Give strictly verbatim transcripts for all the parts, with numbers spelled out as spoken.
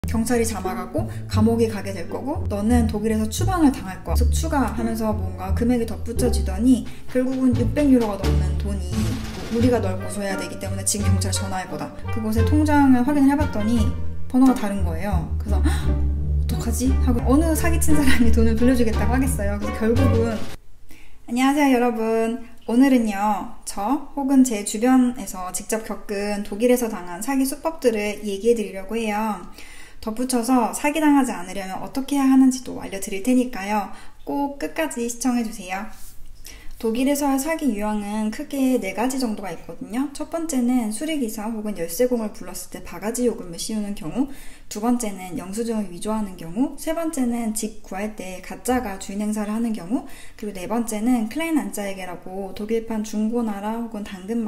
경찰이 잡아가고 감옥에 가게 될 거고 너는 독일에서 추방을 당할 거야. 계속 추가하면서 뭔가 금액이 덧붙여지더니 결국은 육백 유로가 넘는 돈이 우리가 널 고소해야 되기 때문에 지금 경찰에 전화할 거다. 그곳에 통장을 확인을 해봤더니 번호가 다른 거예요. 그래서 어떡하지? 하고 어느 사기친 사람이 돈을 돌려주겠다고 하겠어요. 그래서 결국은 안녕하세요 여러분. 오늘은요 저 혹은 제 주변에서 직접 겪은 독일에서 당한 사기 수법들을 얘기해 드리려고 해요. 덧붙여서 사기당하지 않으려면 어떻게 해야 하는지도 알려드릴 테니까요. 꼭 끝까지 시청해주세요. 독일에서의 사기 유형은 크게 네 가지 정도가 있거든요. 첫 번째는 수리기사 혹은 열쇠공을 불렀을 때 바가지 요금을 씌우는 경우, 두 번째는 영수증을 위조하는 경우, 세 번째는 집 구할 때 가짜가 주인 행사를 하는 경우, 그리고 네 번째는 클라인안짜이게라고 독일판 중고나라 혹은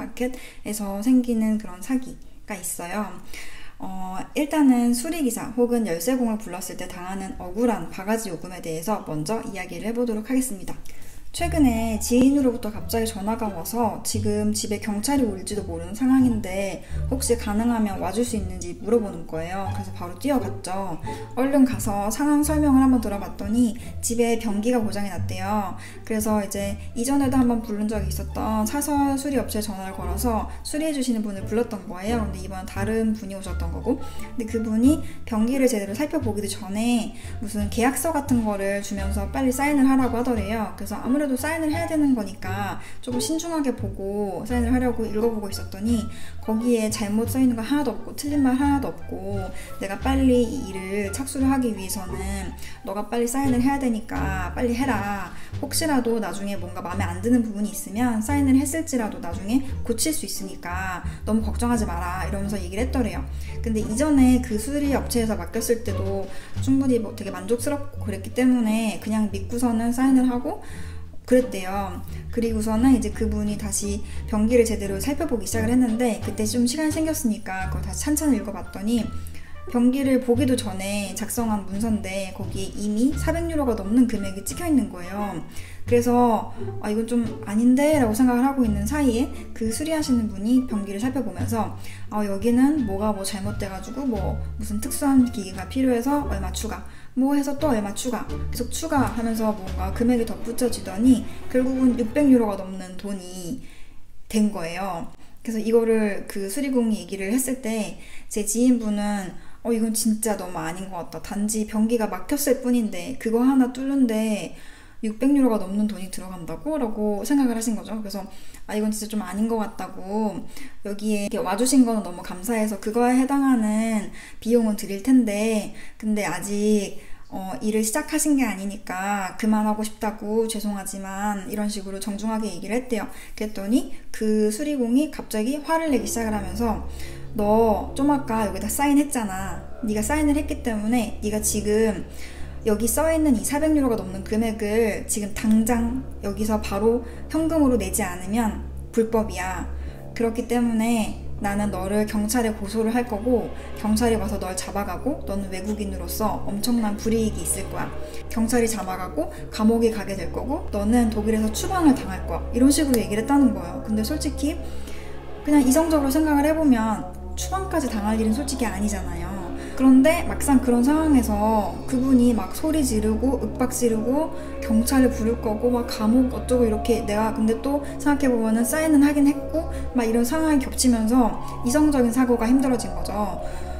당근마켓에서 생기는 그런 사기가 있어요. 어, 일단은 수리기사 혹은 열쇠공을 불렀을 때 당하는 억울한 바가지 요금에 대해서 먼저 이야기를 해보도록 하겠습니다. 최근에 지인으로부터 갑자기 전화가 와서 지금 집에 경찰이 올지도 모르는 상황인데 혹시 가능하면 와줄 수 있는지 물어보는 거예요. 그래서 바로 뛰어갔죠. 얼른 가서 상황 설명을 한번 들어봤더니 집에 변기가 고장이 났대요. 그래서 이제 이전에도 한번 부른 적이 있었던 사설 수리업체에 전화를 걸어서 수리해주시는 분을 불렀던 거예요. 근데 이번엔 다른 분이 오셨던 거고, 근데 그분이 변기를 제대로 살펴보기도 전에 무슨 계약서 같은 거를 주면서 빨리 사인을 하라고 하더래요. 그래서 아무래도 그래도 사인을 해야 되는 거니까 조금 신중하게 보고 사인을 하려고 읽어보고 있었더니 거기에 잘못 써있는 거 하나도 없고 틀린 말 하나도 없고 내가 빨리 이 일을 착수를 하기 위해서는 너가 빨리 사인을 해야 되니까 빨리 해라. 혹시라도 나중에 뭔가 마음에 안 드는 부분이 있으면 사인을 했을지라도 나중에 고칠 수 있으니까 너무 걱정하지 마라 이러면서 얘기를 했더래요. 근데 이전에 그 수리 업체에서 맡겼을 때도 충분히 뭐 되게 만족스럽고 그랬기 때문에 그냥 믿고서는 사인을 하고 그랬대요. 그리고서는 이제 그분이 다시 변기를 제대로 살펴보기 시작을 했는데 그때 좀 시간이 생겼으니까 그걸 다시 찬찬히 읽어봤더니 변기를 보기도 전에 작성한 문서인데 거기에 이미 사백 유로가 넘는 금액이 찍혀 있는 거예요. 그래서 아 이건 좀 아닌데 라고 생각을 하고 있는 사이에 그 수리하시는 분이 변기를 살펴보면서 아 여기는 뭐가 뭐 잘못돼가지고 뭐 무슨 특수한 기기가 필요해서 얼마 추가 뭐 해서 또 얼마 추가 계속 추가하면서 뭔가 금액이 덧붙여지더니 결국은 육백 유로가 넘는 돈이 된 거예요. 그래서 이거를 그 수리공이 얘기를 했을 때 제 지인분은 어 이건 진짜 너무 아닌 것 같다. 단지 변기가 막혔을 뿐인데 그거 하나 뚫는데 육백 유로가 넘는 돈이 들어간다고? 라고 생각을 하신 거죠. 그래서 아 이건 진짜 좀 아닌 것 같다고 여기에 와주신 거는 너무 감사해서 그거에 해당하는 비용은 드릴 텐데 근데 아직 어, 일을 시작하신 게 아니니까 그만하고 싶다고 죄송하지만 이런 식으로 정중하게 얘기를 했대요. 그랬더니 그 수리공이 갑자기 화를 내기 시작을 하면서 너 좀 아까 여기다 사인했잖아. 네가 사인을 했기 때문에 네가 지금 여기 써있는 이 사백 유로가 넘는 금액을 지금 당장 여기서 바로 현금으로 내지 않으면 불법이야. 그렇기 때문에 나는 너를 경찰에 고소를 할 거고 경찰이 와서 널 잡아가고 너는 외국인으로서 엄청난 불이익이 있을 거야. 경찰이 잡아가고 감옥에 가게 될 거고 너는 독일에서 추방을 당할 거야. 이런 식으로 얘기를 했다는 거예요. 근데 솔직히 그냥 이성적으로 생각을 해보면 추방까지 당할 일은 솔직히 아니잖아요. 그런데 막상 그런 상황에서 그분이 막 소리 지르고 윽박 지르고 경찰을 부를 거고 막 감옥 어쩌고 이렇게 내가 근데 또 생각해보면은 사인은 하긴 했고 막 이런 상황이 겹치면서 이성적인 사고가 힘들어진 거죠.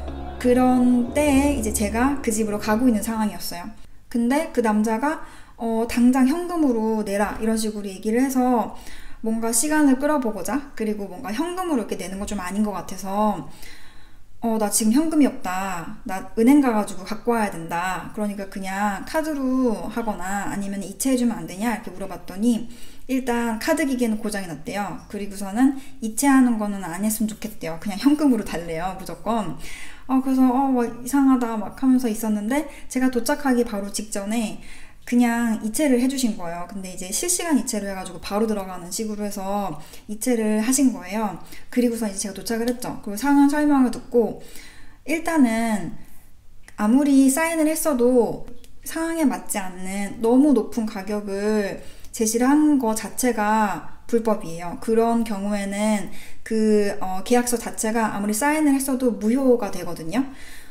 그런 때에 이제 제가 그 집으로 가고 있는 상황이었어요. 근데 그 남자가 어 당장 현금으로 내라 이런 식으로 얘기를 해서 뭔가 시간을 끌어보고자 그리고 뭔가 현금으로 이렇게 내는 거 좀 아닌 것 같아서 어, 나 지금 현금이 없다. 나 은행 가가지고 갖고 와야 된다. 그러니까 그냥 카드로 하거나 아니면 이체해주면 안 되냐? 이렇게 물어봤더니 일단 카드 기계는 고장이 났대요. 그리고서는 이체하는 거는 안 했으면 좋겠대요. 그냥 현금으로 달래요. 무조건. 어, 그래서 어, 뭐 이상하다 막 하면서 있었는데 제가 도착하기 바로 직전에 그냥 이체를 해주신 거예요. 근데 이제 실시간 이체로 해가지고 바로 들어가는 식으로 해서 이체를 하신 거예요. 그리고서 이제 제가 도착을 했죠. 그리고 상황 설명을 듣고 일단은 아무리 사인을 했어도 상황에 맞지 않는 너무 높은 가격을 제시를 한 거 자체가 불법이에요. 그런 경우에는 그 어, 계약서 자체가 아무리 사인을 했어도 무효가 되거든요.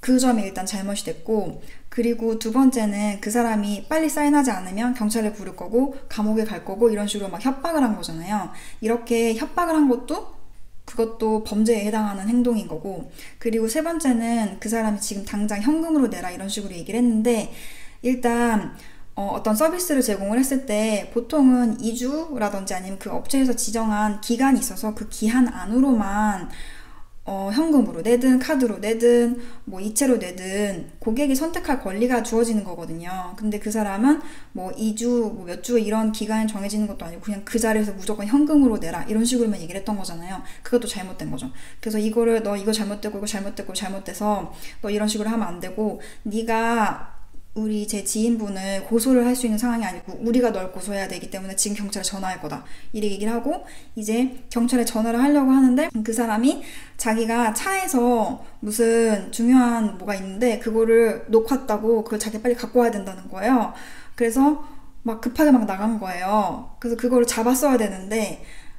그 점이 일단 잘못이 됐고, 그리고 두 번째는 그 사람이 빨리 사인하지 않으면 경찰을 부를 거고 감옥에 갈 거고 이런 식으로 막 협박을 한 거잖아요. 이렇게 협박을 한 것도 그것도 범죄에 해당하는 행동인 거고, 그리고 세 번째는 그 사람이 지금 당장 현금으로 내라 이런 식으로 얘기를 했는데, 일단 어, 어떤 서비스를 제공을 했을 때 보통은 이 주라든지 아니면 그 업체에서 지정한 기간이 있어서 그 기한 안으로만 어, 현금으로 내든 카드로 내든 뭐 이체로 내든 고객이 선택할 권리가 주어지는 거거든요. 근데 그 사람은 뭐 이 주, 뭐 몇 주 이런 기간이 정해지는 것도 아니고 그냥 그 자리에서 무조건 현금으로 내라 이런 식으로만 얘기를 했던 거잖아요. 그것도 잘못된 거죠. 그래서 이거를 너 이거 잘못되고 이거 잘못되고 잘못돼서 너 이런 식으로 하면 안 되고, 네가 우리 제 지인분을 고소를 할 수 있는 상황이 아니고 우리가 널 고소해야 되기 때문에 지금 경찰에 전화할 거다 이렇게 얘기를 하고, 이제 경찰에 전화를 하려고 하는데 그 사람이 자기가 차에서 무슨 중요한 뭐가 있는데 그거를 놓고 왔다고 그걸 자기 빨리 갖고 와야 된다는 거예요. 그래서 막 급하게 막 나간 거예요. 그래서 그거를 잡았어야 되는데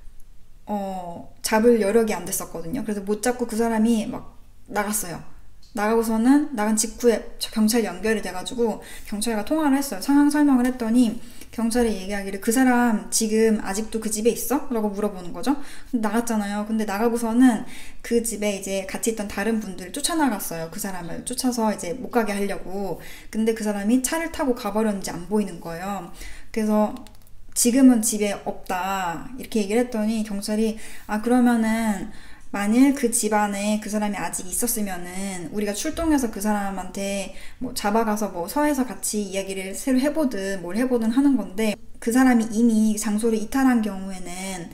어 잡을 여력이 안 됐었거든요. 그래서 못 잡고 그 사람이 막 나갔어요. 나가고서는 나간 직후에 경찰 연결이 돼가지고 경찰과 통화를 했어요. 상황 설명을 했더니 경찰이 얘기하기를 그 사람 지금 아직도 그 집에 있어? 라고 물어보는 거죠. 나갔잖아요. 근데 나가고서는 그 집에 이제 같이 있던 다른 분들을 쫓아나갔어요. 그 사람을 쫓아서 이제 못 가게 하려고. 근데 그 사람이 차를 타고 가버렸는지 안 보이는 거예요. 그래서 지금은 집에 없다 이렇게 얘기를 했더니 경찰이 아 그러면은 만일 그 집안에 그 사람이 아직 있었으면은 우리가 출동해서 그 사람한테 뭐 잡아가서 뭐 서해서 같이 이야기를 새로 해보든 뭘 해보든 하는 건데, 그 사람이 이미 장소를 이탈한 경우에는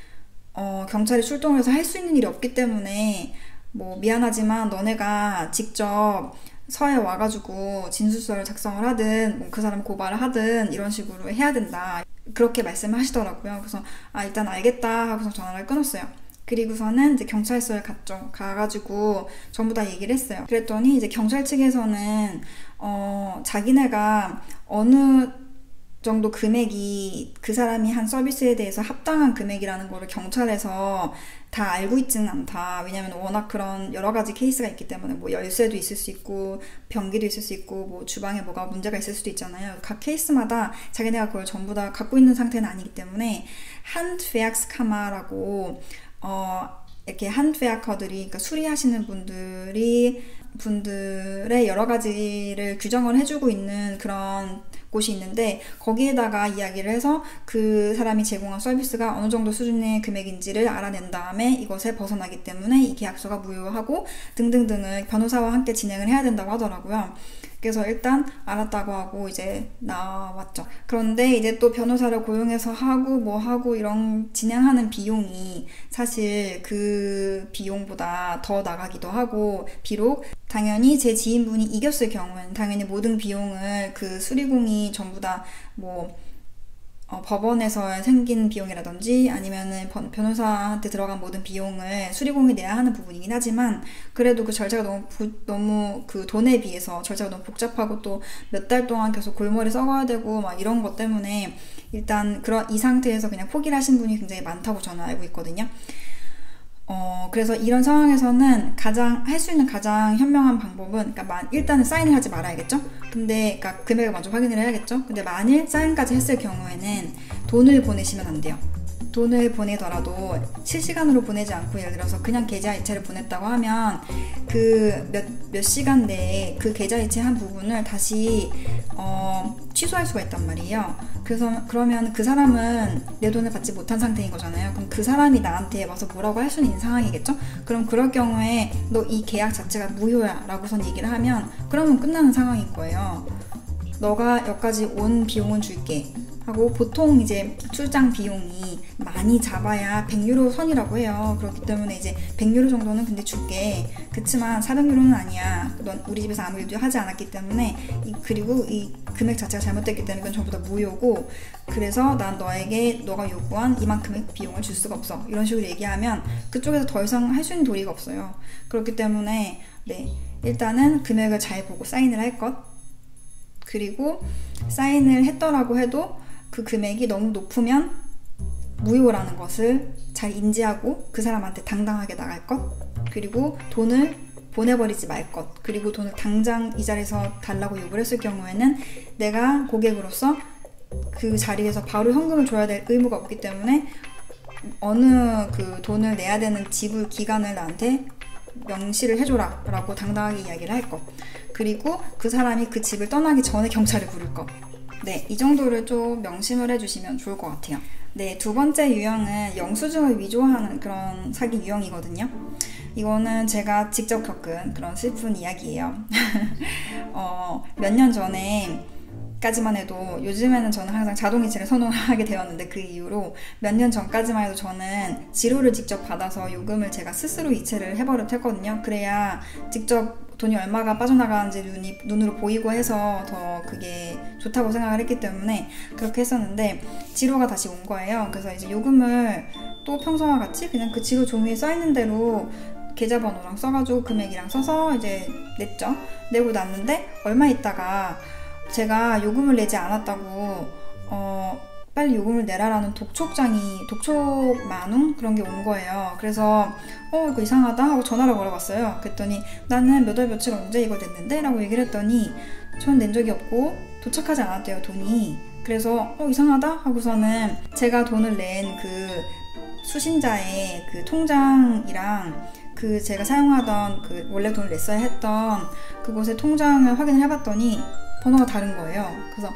어 경찰이 출동을 해서 할 수 있는 일이 없기 때문에 뭐 미안하지만 너네가 직접 서해 와가지고 진술서를 작성을 하든 뭐 그 사람 고발을 하든 이런 식으로 해야 된다 그렇게 말씀을 하시더라고요. 그래서 아 일단 알겠다 하고서 전화를 끊었어요. 그리고서는 이제 경찰서에 갔죠. 가가지고 전부 다 얘기를 했어요. 그랬더니 이제 경찰 측에서는 어 자기네가 어느 정도 금액이 그 사람이 한 서비스에 대해서 합당한 금액이라는 거를 경찰에서 다 알고 있지는 않다. 왜냐면 워낙 그런 여러 가지 케이스가 있기 때문에 뭐 열쇠도 있을 수 있고 변기도 있을 수 있고 뭐 주방에 뭐가 문제가 있을 수도 있잖아요. 각 케이스마다 자기네가 그걸 전부 다 갖고 있는 상태는 아니기 때문에 handwerkskammer라고 어 이렇게 handwerker들이 그러니까 수리하시는 분들이 분들의 여러 가지를 규정을 해주고 있는 그런 곳이 있는데, 거기에다가 이야기를 해서 그 사람이 제공한 서비스가 어느 정도 수준의 금액인지를 알아낸 다음에 이것에 벗어나기 때문에 이 계약서가 무효하고 등등등을 변호사와 함께 진행을 해야 된다고 하더라고요. 그래서 일단 알았다고 하고 이제 나왔죠. 그런데 이제 또 변호사를 고용해서 하고 뭐 하고 이런 진행하는 비용이 사실 그 비용보다 더 나가기도 하고, 비록 당연히 제 지인분이 이겼을 경우에는 당연히 모든 비용을 그 수리공이 전부 다 뭐 어, 법원에서 생긴 비용이라든지 아니면은 변호사한테 들어간 모든 비용을 수리공이 내야 하는 부분이긴 하지만, 그래도 그 절차가 너무 부, 너무 그 돈에 비해서 절차가 너무 복잡하고 또 몇 달 동안 계속 골머리 썩어야 되고 막 이런 것 때문에 일단 그런 이 상태에서 그냥 포기를 하신 분이 굉장히 많다고 저는 알고 있거든요. 어, 그래서 이런 상황에서는 가장, 할 수 있는 가장 현명한 방법은, 그러니까 만, 일단은 사인을 하지 말아야겠죠? 근데, 그러니까 금액을 먼저 확인을 해야겠죠? 근데 만일 사인까지 했을 경우에는 돈을 보내시면 안 돼요. 돈을 보내더라도 실시간으로 보내지 않고 예를 들어서 그냥 계좌이체를 보냈다고 하면 그 몇, 몇 시간 내에 그 계좌이체 한 부분을 다시 어, 취소할 수가 있단 말이에요. 그래서 그러면 그 사람은 내 돈을 받지 못한 상태인 거잖아요. 그럼 그 사람이 나한테 와서 뭐라고 할 수는 있는 상황이겠죠? 그럼 그럴 경우에 너 이 계약 자체가 무효야 라고선 얘기를 하면 그러면 끝나는 상황인 거예요. 너가 여기까지 온 비용은 줄게 하고, 보통 이제 출장 비용이 많이 잡아야 백 유로 선이라고 해요. 그렇기 때문에 이제 백 유로 정도는 근데 줄게. 그치만 사백 유로는 아니야. 넌 우리 집에서 아무 일도 하지 않았기 때문에 이, 그리고 이 금액 자체가 잘못됐기 때문에 이건 전부 다 무효고, 그래서 난 너에게 너가 요구한 이만큼의 비용을 줄 수가 없어. 이런 식으로 얘기하면 그쪽에서 더 이상 할 수 있는 도리가 없어요. 그렇기 때문에 네, 일단은 금액을 잘 보고 사인을 할 것, 그리고 사인을 했더라고 해도 그 금액이 너무 높으면 무효라는 것을 잘 인지하고 그 사람한테 당당하게 나갈 것, 그리고 돈을 보내버리지 말 것, 그리고 돈을 당장 이 자리에서 달라고 요구를 했을 경우에는 내가 고객으로서 그 자리에서 바로 현금을 줘야 될 의무가 없기 때문에 어느 그 돈을 내야 되는 지불 기간을 나한테 명시를 해줘라 라고 당당하게 이야기를 할 것, 그리고 그 사람이 그 집을 떠나기 전에 경찰을 부를 것. 네, 이 정도를 좀 명심을 해주시면 좋을 것 같아요. 네, 두 번째 유형은 영수증을 위조하는 그런 사기 유형이거든요. 이거는 제가 직접 겪은 그런 슬픈 이야기예요. 어, 몇 년 전에 까지만 해도, 요즘에는 저는 항상 자동이체를 선호하게 되었는데 그 이후로 몇 년 전까지만 해도 저는 지로를 직접 받아서 요금을 제가 스스로 이체를 해버릇 했거든요. 그래야 직접 돈이 얼마가 빠져나가는지 눈이, 눈으로 보이고 해서 더 그게 좋다고 생각을 했기 때문에 그렇게 했었는데, 지로가 다시 온 거예요. 그래서 이제 요금을 또 평소와 같이 그냥 그 지로 종이에 써있는 대로 계좌번호랑 써가지고 금액이랑 써서 이제 냈죠. 내고 났는데 얼마 있다가 제가 요금을 내지 않았다고 어 빨리 요금을 내라라는 독촉장이, 독촉 만웅 그런 게 온 거예요. 그래서 어 이거 이상하다 하고 전화를 걸어봤어요. 그랬더니 나는 몇 월 며칠 언제 이거 냈는데? 라고 얘기를 했더니 전 낸 적이 없고 도착하지 않았대요, 돈이. 그래서 어 이상하다 하고서는 제가 돈을 낸 그 수신자의 그 통장이랑 그 제가 사용하던 그 원래 돈을 냈어야 했던 그곳의 통장을 확인을 해봤더니 번호가 다른 거예요. 그래서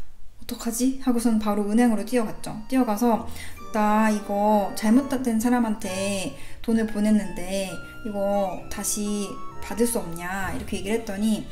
어떡하지? 하고선 바로 은행으로 뛰어갔죠. 뛰어가서 나 이거 잘못된 사람한테 돈을 보냈는데 이거 다시 받을 수 없냐 이렇게 얘기를 했더니,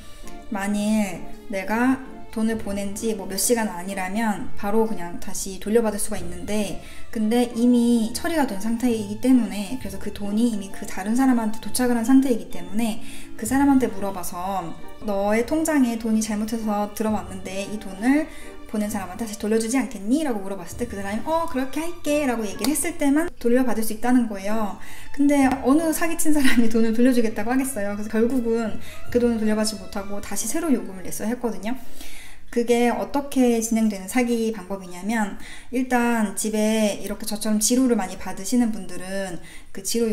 만일 내가 돈을 보낸 지 뭐 몇 시간 아니라면 바로 그냥 다시 돌려받을 수가 있는데, 근데 이미 처리가 된 상태이기 때문에, 그래서 그 돈이 이미 그 다른 사람한테 도착을 한 상태이기 때문에 그 사람한테 물어봐서 너의 통장에 돈이 잘못해서 들어왔는데 이 돈을 보낸 사람한테 다시 돌려주지 않겠니? 라고 물어봤을 때 그 사람이 어 그렇게 할게 라고 얘기를 했을 때만 돌려받을 수 있다는 거예요. 근데 어느 사기친 사람이 돈을 돌려주겠다고 하겠어요. 그래서 결국은 그 돈을 돌려받지 못하고 다시 새로 요금을 냈어야 했거든요. 그게 어떻게 진행되는 사기 방법이냐면, 일단 집에 이렇게 저처럼 지로를 많이 받으시는 분들은 그 지로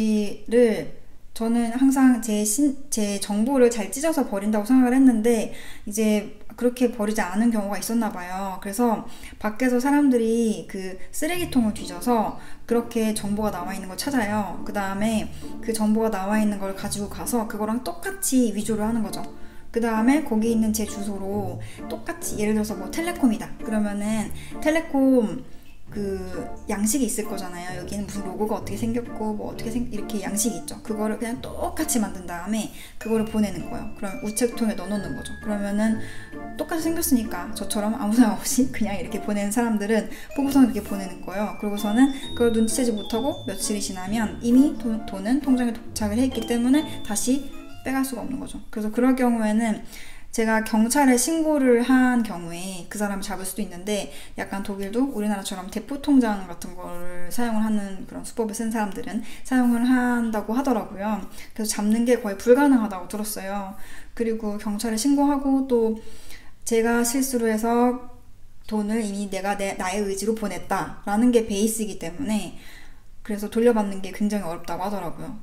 용지를, 저는 항상 제, 신, 제 정보를 잘 찢어서 버린다고 생각을 했는데 이제 그렇게 버리지 않은 경우가 있었나 봐요. 그래서 밖에서 사람들이 그 쓰레기통을 뒤져서 그렇게 정보가 나와 있는 걸 찾아요. 그 다음에 그 정보가 나와 있는 걸 가지고 가서 그거랑 똑같이 위조를 하는 거죠. 그 다음에 거기 있는 제 주소로 똑같이, 예를 들어서 뭐 텔레콤이다 그러면은 텔레콤 그 양식이 있을 거잖아요. 여기는 무슨 로고가 어떻게 생겼고 뭐 어떻게 생 이렇게 양식이 있죠. 그거를 그냥 똑같이 만든 다음에 그거를 보내는 거예요. 그럼 우체통에 넣어놓는 거죠. 그러면은 똑같이 생겼으니까 저처럼 아무 생각 없이 그냥 이렇게 보내는 사람들은 보고서 이렇게 보내는 거예요. 그러고서는 그걸 눈치채지 못하고 며칠이 지나면 이미 돈, 돈은 통장에 도착을 했기 때문에 다시 빼갈 수가 없는 거죠. 그래서 그럴 경우에는 제가 경찰에 신고를 한 경우에 그 사람을 잡을 수도 있는데, 약간 독일도 우리나라처럼 대포 통장 같은 거를 사용을 하는 그런 수법을 쓴 사람들은 사용을 한다고 하더라고요. 그래서 잡는 게 거의 불가능하다고 들었어요. 그리고 경찰에 신고하고 또 제가 실수로 해서 돈을 이미 내가 내, 나의 의지로 보냈다 라는 게 베이스이기 때문에 그래서 돌려받는 게 굉장히 어렵다고 하더라고요.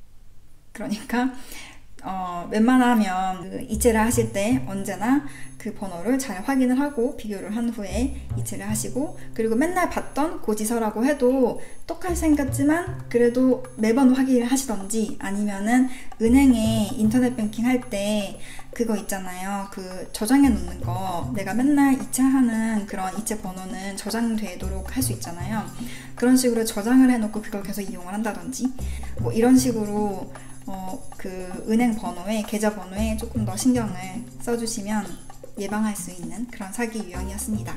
그러니까 어, 웬만하면 그 이체를 하실 때 언제나 그 번호를 잘 확인을 하고 비교를 한 후에 이체를 하시고, 그리고 맨날 받던 고지서라고 해도 똑같이 생겼지만 그래도 매번 확인을 하시던지, 아니면은 은행에 인터넷 뱅킹 할 때 그거 있잖아요. 그 저장해 놓는 거, 내가 맨날 이체하는 그런 이체 번호는 저장되도록 할 수 있잖아요. 그런 식으로 저장을 해놓고 그걸 계속 이용을 한다든지 뭐 이런 식으로 어, 그 은행 번호에, 계좌 번호에 조금 더 신경을 써주시면 예방할 수 있는 그런 사기 유형이었습니다.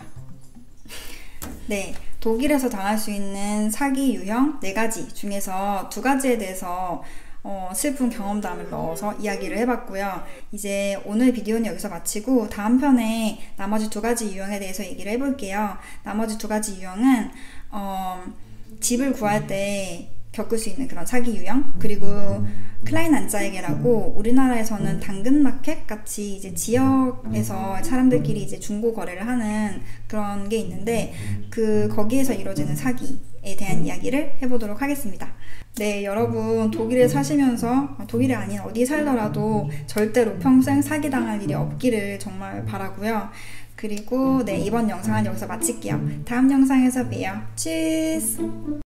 네, 독일에서 당할 수 있는 사기 유형 네 가지 중에서 두 가지에 대해서 어, 슬픈 경험담을 넣어서 이야기를 해봤고요. 이제 오늘 비디오는 여기서 마치고 다음 편에 나머지 두 가지 유형에 대해서 얘기를 해볼게요. 나머지 두 가지 유형은 어, 집을 구할 때 겪을 수 있는 그런 사기 유형. 그리고 클라인안짜이게라고 우리나라에서는 당근마켓 같이 이제 지역에서 사람들끼리 이제 중고 거래를 하는 그런 게 있는데, 그 거기에서 이루어지는 사기에 대한 이야기를 해보도록 하겠습니다. 네, 여러분 독일에 사시면서, 독일이 아닌 어디 살더라도 절대로 평생 사기당할 일이 없기를 정말 바라고요. 그리고 네, 이번 영상은 여기서 마칠게요. 다음 영상에서 봬요. 치스!